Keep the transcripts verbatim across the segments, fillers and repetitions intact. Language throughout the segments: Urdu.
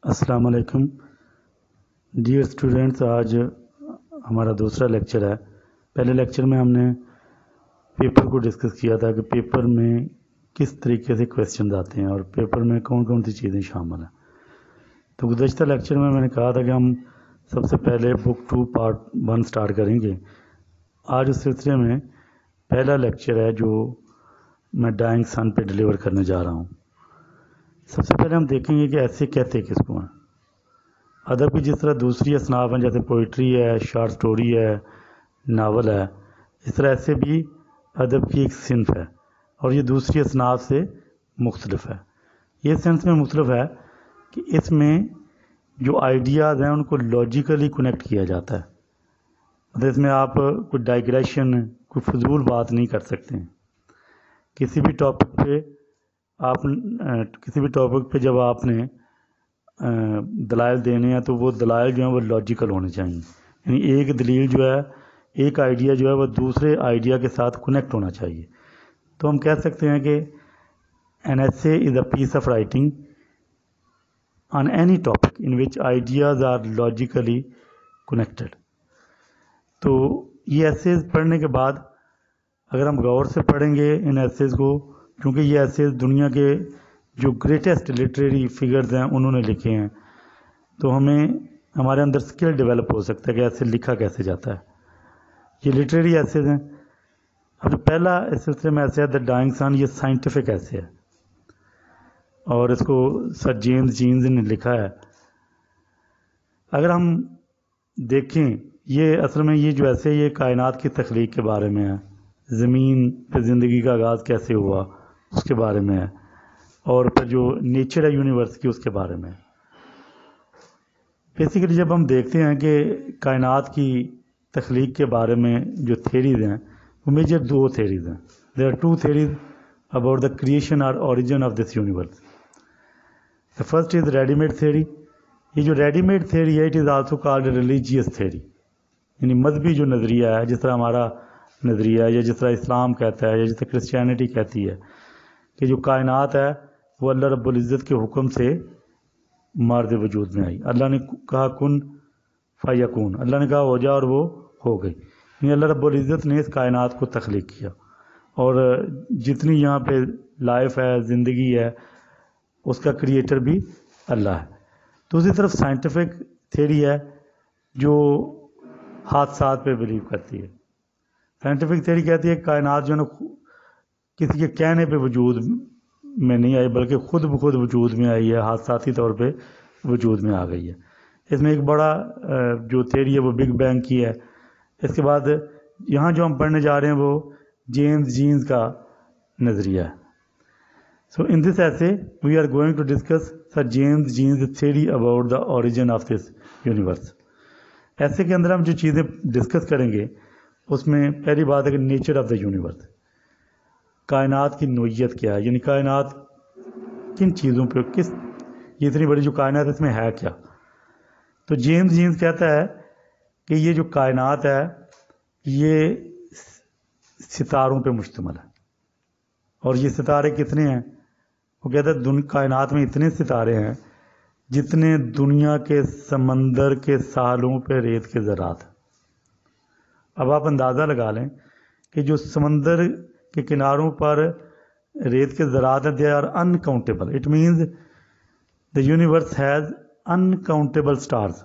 अस्सलाम वालेकुम डियर स्टूडेंट्स। आज हमारा दूसरा लेक्चर है। पहले लेक्चर में हमने पेपर को डिस्कस किया था कि पेपर में किस तरीके से क्वेश्चन आते हैं और पेपर में कौन कौन सी चीज़ें शामिल हैं। तो गुज़श्ता लेक्चर में मैंने कहा था कि हम सबसे पहले book two part one start करेंगे। आज उस सिलसिले में पहला लेक्चर है जो मैं डाइंग सन पे डिलीवर करने जा रहा हूँ। सबसे पहले हम देखेंगे कि ऐसे कहते किसको हैं। अदब की जिस तरह दूसरी असनाफ हैं, जैसे पोइट्री है, शॉर्ट स्टोरी है, नावल है, इस तरह ऐसे भी अदब की एक सिंफ है और ये दूसरी असनाफ से मुख्तलिफ है। ये सेंस में मुख्तलिफ है कि इसमें जो आइडियाज़ हैं उनको लॉजिकली कनेक्ट किया जाता है। मतलब इसमें आप कोई डाइग्रेशन, कोई फजूल बात नहीं कर सकते हैं। किसी भी टॉपिक पे आप किसी भी टॉपिक पे जब आपने दलाइल देने हैं तो वो दलाइल जो हैं वो लॉजिकल होने चाहिए। यानी एक दलील जो है, एक आइडिया जो है वो दूसरे आइडिया के साथ कनेक्ट होना चाहिए। तो हम कह सकते हैं कि an essay is a piece of writing on any topic in which ideas are logically connected. तो ये एसेज पढ़ने के बाद अगर हम गौर से पढ़ेंगे इन एसेज को, क्योंकि ये एसेज दुनिया के जो ग्रेटेस्ट लिटरेरी फिगर्स हैं उन्होंने लिखे हैं, तो हमें हमारे अंदर स्किल डेवलप हो सकता है कि ऐसे लिखा कैसे जाता है। ये लिटरेरी एसेज हैं। अब जो पहला इस सिलसिले में ऐसे है द डाइंग सन, ये साइंटिफिक ऐसे है और इसको सर जेम्स जीन्स ने लिखा है। अगर हम देखें, ये असल में ये जो ऐसे ये कायनात की तख्लीक के बारे में है, ज़मीन पे ज़िंदगी का आगाज़ कैसे हुआ उसके बारे में है, और फिर जो नेचर है यूनिवर्स की उसके बारे में। बेसिकली जब हम देखते हैं कि कायनात की तख्लीक के बारे में जो थेरीज़ हैं वो मेजर दो थेरीज़ हैं। There are two theories about the creation और origin of this universe. The first is readymade theory. ये जो रेडीमेड थेरी है, it is also called religious theory, यानी मजहबी जो नज़रिया है, जिस तरह हमारा नज़रिया है या जिस तरह इस्लाम कहता है या जिस तरह क्रिश्चियनिटी कहती है कि जो कायनात है वो अल्लाह रब्बुल इज़्ज़त के हुक्म से मार्द वजूद में आई। अल्लाह ने कहा कुन फयकून, अल्लाह ने कहा हो जा और वो हो गई। यानी अल्लाह रब्बुल इज़्ज़त ने इस कायनात को तख्लीक किया और जितनी यहाँ पे लाइफ है, ज़िंदगी है, उसका क्रिएटर भी अल्लाह है। दूसरी तरफ साइंटिफिक थेरी है जो हादसात पे बिलीव करती है। साइंटिफिक थेरी कहती है कायनात जो है किसी के कहने पे वजूद में नहीं आई बल्कि खुद ब खुद वजूद में आई है, हादसाती तौर पे वजूद में आ गई है। इसमें एक बड़ा जो थेरी है वो बिग बैंग की है। इसके बाद यहाँ जो हम पढ़ने जा रहे हैं वो जेम्स जीन्स का नज़रिया है। So in this essay we are going to discuss sir James Jeans theory about the origin of this universe. Essay के अंदर हम जो चीज़ें डिस्कस करेंगे उसमें पहली बात है कि नेचर ऑफ द यूनिवर्स, कायनात की नोयत क्या है, यानी कायनात किन चीज़ों पे, किस ये इतनी बड़ी जो कायनात है इसमें है क्या। तो जेम्स जीन्स कहता है कि ये जो कायनात है ये सितारों पे मुश्तमिल है। और ये सितारे कितने हैं? वो कहता है दुन कायनात में इतने सितारे हैं जितने दुनिया के समंदर के सालों पे रेत के ज़रात हैं। अब आप अंदाज़ा लगा लें कि जो समंदर के किनारों पर रेत के ज़रात हैं, they are uncountable. It means the universe has uncountable stars,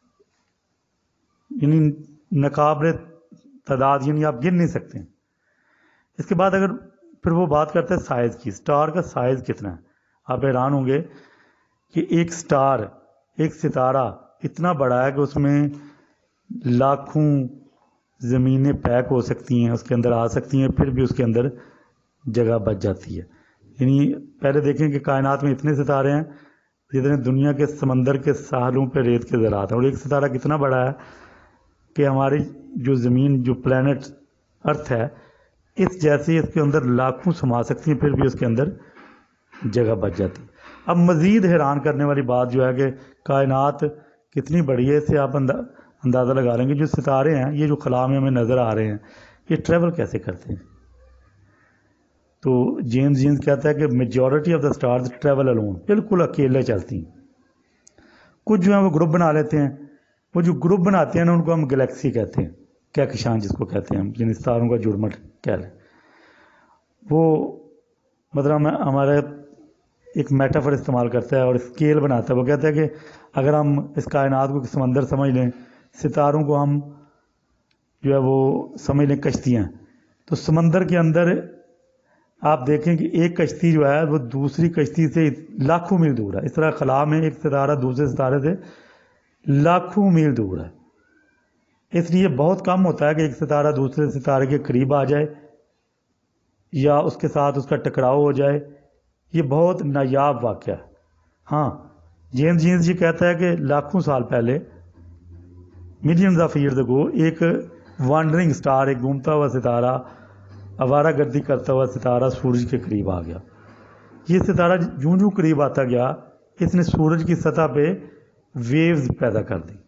यानी नाकाबिले तादाद, यानी आप गिन नहीं सकते। इसके बाद अगर फिर वो बात करते हैं साइज़ की, स्टार का साइज़ कितना है। आप हैरान होंगे कि एक स्टार, एक सितारा इतना बड़ा है कि उसमें लाखों ज़मीनें पैक हो सकती हैं, उसके अंदर आ सकती हैं, फिर भी उसके अंदर जगह बच जाती है। यानी पहले देखें कि कायनात में इतने सितारे हैं जितने दुनिया के समंदर के सालों पे रेत के ज़रात हैं। और एक सितारा कितना बड़ा है कि हमारी जो ज़मीन, जो प्लैनेट अर्थ है, इस जैसे इसके अंदर लाखों समा सकती हैं, फिर भी उसके अंदर जगह बच जाती है। अब मज़ीद हैरान करने वाली बात जो है कि कायनात कितनी बड़ी है, इससे आप अंदा अंदाज़ा लगा लेंगे जो सितारे हैं, ये जो खला में हमें नज़र आ रहे हैं, ये ट्रैवल कैसे करते हैं। तो जेम्स जीन्स कहता है कि majority of the stars travel alone, बिल्कुल अकेले चलती हैं। کچھ جو ہیں وہ گروپ بنا لیتے ہیں. وہ جو گروپ بناتے ہیں نا ان کو ہم گلیکسی کہتے ہیں, کہکشان جس کو کہتے ہیں ہم, یعنی ستاروں کا جڑمٹ کہہ لیں. وہ مطلب ہمارا ایک میٹافر استعمال کرتا ہے اور اسکیل بناتا ہے. وہ کہتا ہے کہ اگر ہم اس کائنات کو سمندر سمجھ لیں, ستاروں کو ہم جو ہے وہ سمجھ لیں کشتیاں, تو سمندر کے اندر آپ دیکھیں کہ ایک کشتی جو ہے وہ دوسری کشتی سے لاکھوں میل دور ہے. اس طرح خلا میں ایک ستارہ دوسرے ستارے سے لاکھوں میل دور ہے. اس لیے بہت کم ہوتا ہے کہ ایک ستارہ دوسرے ستارے کے قریب آ جائے یا اس کے ساتھ اس کا ٹکراؤ ہو جائے. یہ بہت نایاب واقعہ ہے. ہاں, جیمز جینز جی کہتا ہے کہ لاکھوں سال پہلے, ملینز آف ایئرز اگو, ایک وانڈرنگ سٹار, ایک گھومتا ہوا ستارہ, آوارہ گردی کرتا ہوا ستارہ سورج کے قریب آ گیا. یہ ستارہ جوں جوں قریب آتا گیا اس نے سورج کی سطح پہ ویوز پیدا کر دی.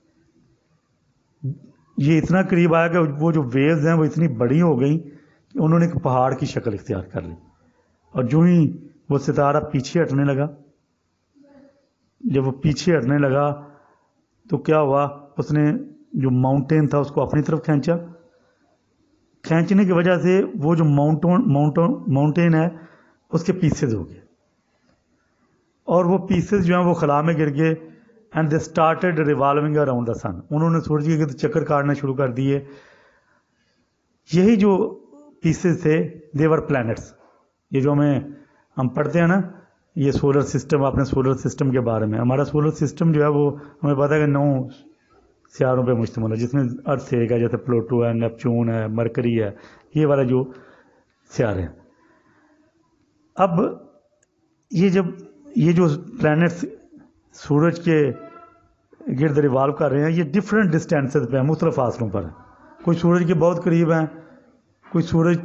یہ اتنا قریب آیا کہ وہ جو ویوز ہیں وہ اتنی بڑی ہو گئیں کہ انہوں نے ایک پہاڑ کی شکل اختیار کر لی. اور جو ہی وہ ستارہ پیچھے ہٹنے لگا, جب وہ پیچھے ہٹنے لگا تو کیا ہوا, اس نے جو ماؤنٹین تھا اس کو اپنی طرف کھینچا. کھینچنے کی وجہ سے وہ جو ماؤنٹون ماؤنٹون ماؤنٹین ہے اس کے پیسز ہو گئے, اور وہ پیسز جو ہیں وہ خلا میں گر گئے. And they started revolving around the sun. انہوں نے سورج کے گرد چکر کاٹنا شروع کر دیے. یہی جو پیسز تھے دے ور پلانٹس. یہ جو ہمیں ہم پڑھتے ہیں نا, یہ سولر سسٹم, اپنے سولر سسٹم کے بارے میں, ہمارا سولر سسٹم جو ہے وہ ہمیں پتہ ہے کہ نو سیاروں پہ مشتمل ہے, جس میں ارتھ ایک ہے, جیسے پلوٹو ہے, نیپچون ہے, مرکری ہے, یہ والا جو سیارے ہیں. اب یہ جب یہ جو پلانٹس سورج کے گرد ریوالو کر رہے ہیں, یہ ڈفرینٹ ڈسٹینسز پہ ہیں, مختلف فاصلوں پر ہیں. کوئی سورج کے بہت قریب ہیں, کوئی سورج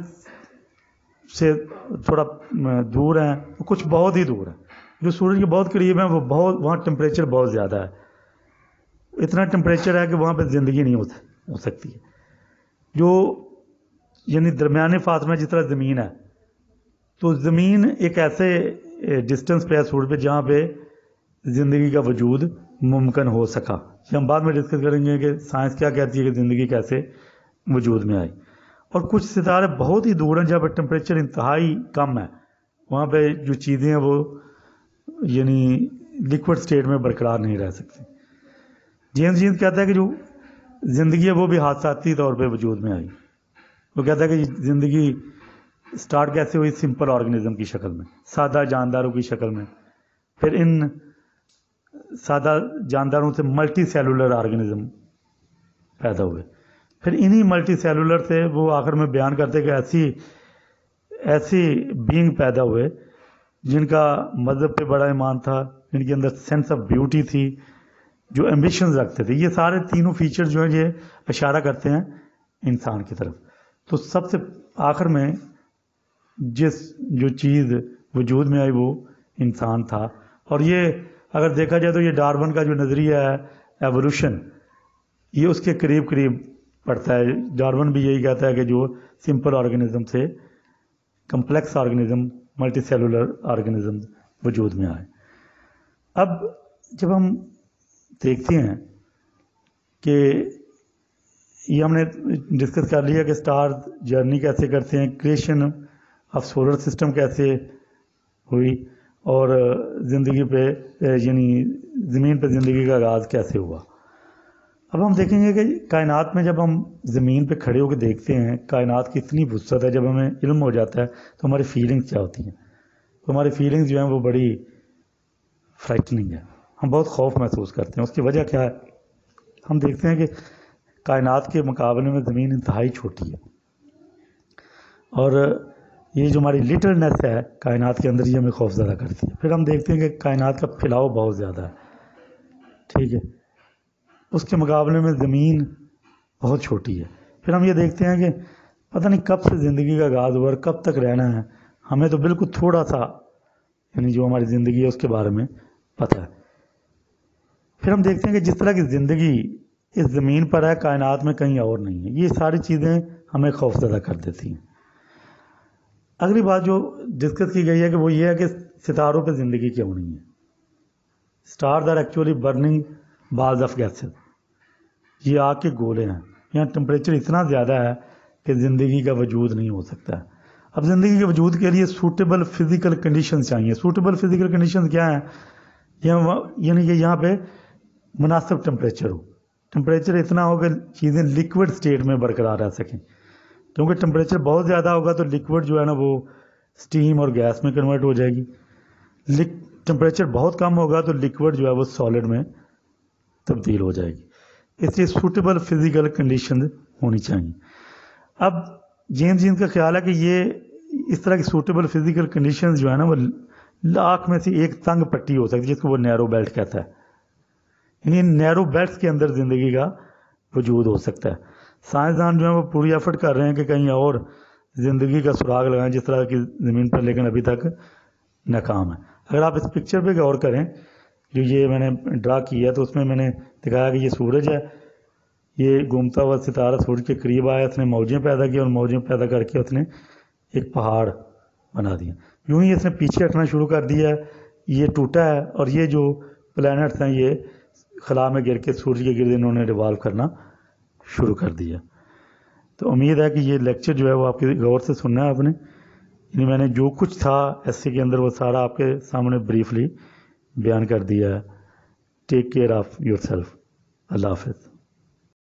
سے تھوڑا دور ہیں, کچھ بہت ہی دور ہیں. جو سورج کے بہت قریب ہیں وہ بہت, وہاں ٹمپریچر بہت زیادہ ہے. اتنا ٹمپریچر ہے کہ وہاں پہ زندگی نہیں ہو سکتی ہے. جو یعنی درمیانے فاصلے جس طرح زمین ہے, تو زمین ایک ایسے ڈسٹینس پہ ہے سورج پہ جہاں پہ زندگی کا وجود ممکن ہو سکا. یہ ہم بعد میں ڈسکس کریں گے کہ سائنس کیا کہتی ہے کہ زندگی کیسے وجود میں آئی. اور کچھ ستارے بہت ہی دور ہیں جہاں پہ ٹمپریچر انتہائی کم ہے, وہاں پہ جو چیزیں ہیں وہ یعنی لیکوڈ سٹیٹ میں برقرار نہیں رہ سکتی. جیمز جینز کہتا ہے کہ جو زندگی ہے وہ بھی حادثاتی طور پہ وجود میں آئی. وہ کہتا ہے کہ زندگی سٹارٹ کیسے ہوئی, سمپل آرگنزم کی شکل میں, سادہ جانداروں کی شکل میں. پھر ان سادہ جانداروں سے ملٹی سیلولر آرگنزم پیدا ہوئے. پھر انہی ملٹی سیلولر سے وہ آخر میں بیان کرتے کہ ایسی ایسی بینگ پیدا ہوئے جن کا مذہب پہ بڑا ایمان تھا, جن کے اندر سینس آف بیوٹی تھی, جو ایمبیشنز رکھتے تھے. یہ سارے تینوں فیچر جو ہیں یہ اشارہ کرتے ہیں انسان کی طرف. تو سب سے آخر میں جس جو چیز وجود میں آئی وہ انسان تھا. اور یہ اگر دیکھا جائے تو یہ ڈارون کا جو نظریہ ہے ایوولوشن, یہ اس کے قریب قریب پڑتا ہے. ڈارون بھی یہی کہتا ہے کہ جو سمپل آرگنزم سے complex organism, multicellular organism وجود میں آئے. اب جب ہم دیکھتے ہیں کہ یہ ہم نے ڈسکس کر لیا کہ سٹار جرنی کیسے کرتے ہیں, کریشن آف سولر سسٹم کیسے ہوئی, اور زندگی پہ یعنی زمین پہ زندگی کا آغاز کیسے ہوا. اب ہم دیکھیں گے کہ کائنات میں جب ہم زمین پہ کھڑے ہو کے دیکھتے ہیں کائنات کی اتنی وسعت ہے, جب ہمیں علم ہو جاتا ہے تو ہماری فیلنگز کیا ہوتی ہیں. تو ہماری فیلنگز جو ہیں وہ بڑی فرائٹننگ ہے, ہم بہت خوف محسوس کرتے ہیں. اس کی وجہ کیا ہے, ہم دیکھتے ہیں کہ کائنات کے مقابلے میں زمین انتہائی چھوٹی ہے, اور یہ جو ہماری لٹلنس ہے کائنات کے اندر یہ ہمیں خوف زدہ کرتی ہے. پھر ہم دیکھتے ہیں کہ کائنات کا پھیلاؤ بہت زیادہ ہے, ٹھیک ہے, اس کے مقابلے میں زمین بہت چھوٹی ہے. پھر ہم یہ دیکھتے ہیں کہ پتہ نہیں کب سے زندگی کا آغاز ہوا اور کب تک رہنا ہے, ہمیں تو بالکل تھوڑا سا یعنی جو ہماری زندگی ہے اس کے بارے میں پتہ ہے. پھر ہم دیکھتے ہیں کہ جس طرح کی زندگی اس زمین پر ہے کائنات میں کہیں اور نہیں ہے. یہ ساری چیزیں ہمیں خوف زدہ کر دیتی ہیں. اگلی بات جو ڈسکس کی گئی ہے کہ وہ یہ ہے کہ ستاروں پہ زندگی کیوں نہیں ہے. Stars are actually burning balls of gases. یہ آگ کے گولے ہیں. یہاں ٹمپریچر اتنا زیادہ ہے کہ زندگی کا وجود نہیں ہو سکتا ہے. اب زندگی کے وجود کے لیے سوٹیبل فزیکل کنڈیشنز چاہیے. سوٹیبل فزیکل کنڈیشنز کیا ہیں؟ یعنی کہ یہاں پہ مناسب ٹمپریچر ہو. ٹمپریچر اتنا ہو کہ چیزیں لیکوڈ سٹیٹ میں برقرار رہ سکیں. کیونکہ ٹمپریچر بہت زیادہ ہوگا تو لیکوڈ جو ہے نا وہ سٹیم اور گیس میں کنورٹ ہو جائے گی. ٹمپریچر بہت کم ہوگا تو لیکوڈ جو ہے وہ سالڈ میں تبدیل ہو جائے گی. اس لیے سوٹیبل فزیکل کنڈیشن ہونی چاہیے. اب جیمز جینز کا خیال ہے کہ یہ اس طرح کی سوٹیبل فزیکل کنڈیشنز جو ہے نا وہ لاکھ میں سے ایک تنگ پٹی ہو سکتی ہے جس کو وہ نیرو بیلٹ کہتا ہے. یعنی نیرو بیلٹس کے اندر زندگی کا وجود ہو سکتا ہے. سائنسدان جو ہیں وہ پوری ایفرٹ کر رہے ہیں کہ کہیں اور زندگی کا سراغ لگائیں جس طرح کی زمین پر، لیکن ابھی تک ناکام ہے. اگر آپ اس پکچر پہ غور کریں جو یہ میں نے ڈرا کی ہے تو اس میں میں نے دکھایا کہ یہ سورج ہے. یہ گھومتا ہوا ستارہ سورج کے قریب آیا، اس نے موجیں پیدا کی اور موجیں پیدا کر کے اس نے ایک پہاڑ بنا دیا. یوں ہی اس نے پیچھے ہٹنا شروع کر دیا ہے، یہ ٹوٹا ہے اور یہ جو پلانٹس ہیں یہ خلا میں گر کے سورج کے گرد انہوں نے ریوالو کرنا شروع کر دیا. تو امید ہے کہ یہ لیکچر جو ہے وہ آپ کے غور سے سننا ہے آپ نے. یعنی میں نے جو کچھ تھا ایسے کے اندر وہ سارا آپ کے سامنے بریفلی بیان کر دیا ہے. Take care of yourself. اللہ حافظ.